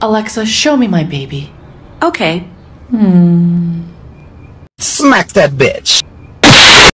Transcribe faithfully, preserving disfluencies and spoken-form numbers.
Alexa, show me my baby. Okay. Hmm. Smack that bitch.